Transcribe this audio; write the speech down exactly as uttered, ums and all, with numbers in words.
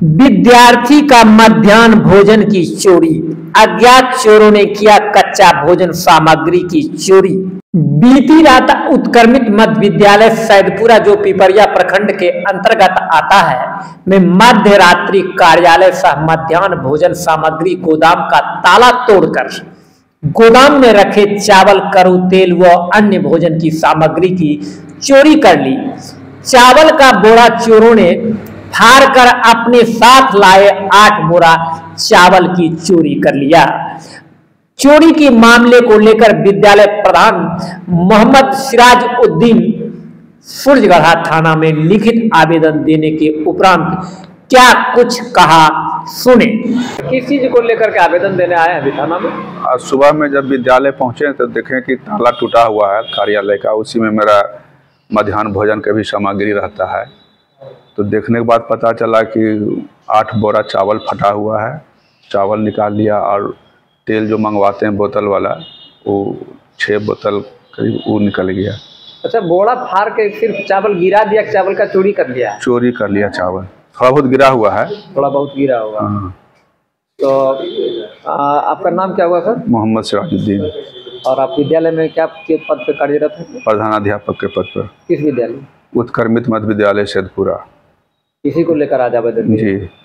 विद्यार्थी का मध्याह्न भोजन की चोरी। अज्ञात चोरों ने किया कच्चा भोजन सामग्री की चोरी। बीती रात उत्क्रमित मध्य विद्यालय सैदपुरा, जो पिपरिया प्रखंड के अंतर्गत आता है, में मध्य रात्रि कार्यालय सह मध्याह्न भोजन सामग्री गोदाम का ताला तोड़कर गोदाम में रखे चावल, करू तेल व अन्य भोजन की सामग्री की चोरी कर ली। चावल का बोरा चोरों ने फाड़ कर अपने साथ लाए आठ बोरा चावल की चोरी कर लिया। चोरी के मामले को लेकर विद्यालय प्रधान मोहम्मद सिराज उद्दीन सूरजगढ़ा थाना में लिखित आवेदन देने के उपरांत क्या कुछ कहा, सुने। किस चीज को लेकर के आवेदन देने आए हैं थाना में? आज सुबह में जब विद्यालय पहुंचे तो देखें कि ताला टूटा हुआ है कार्यालय का, उसी में मेरा मध्याह्न भोजन का भी सामग्री रहता है। तो देखने के बाद पता चला कि आठ बोरा चावल फटा हुआ है। चावल निकाल लिया और तेल जो मंगवाते हैं बोतल वाला, वो छः बोतल करीब वो निकल गया। अच्छा, बोरा फाड़ के सिर्फ चावल गिरा दिया, चावल का चोरी कर लिया? चोरी कर लिया चावल, थोड़ा बहुत गिरा हुआ है। थोड़ा बहुत गिरा हुआ। तो आ, आपका नाम क्या हुआ सर? मोहम्मद सिराजुद्दीन। और आप विद्यालय में क्या के पद पर कार्यरत हैं? प्रधानाध्यापक के पद पर। किस विद्यालय? उत्क्रमित मध्य विद्यालय सैदपुरा। इसी को लेकर आज आवेदन? जी।